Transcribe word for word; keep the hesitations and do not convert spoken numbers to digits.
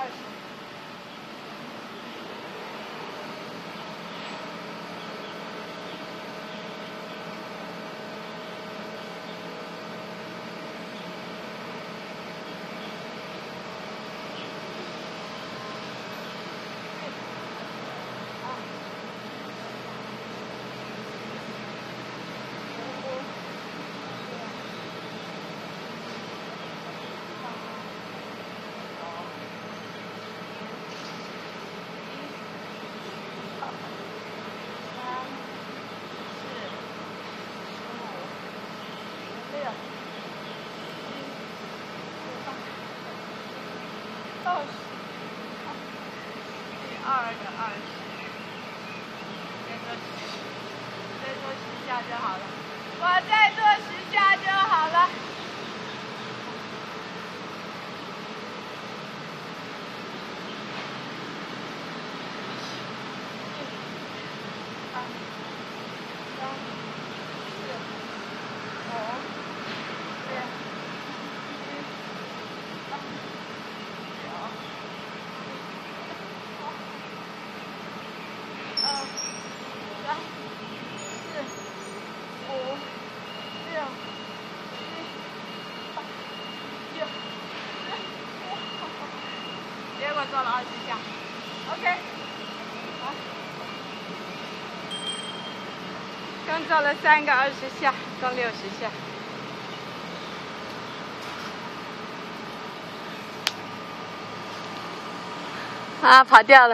二十。 二十，第二个二十，再做再做十下就好了。我再做十下就好了。一、二、三、四、五、六、七、八。 二、三、四、五、六、七、八、九、十。结果做了二十下 ，OK。好，刚做了三个二十下，共六十下。啊，跑掉了。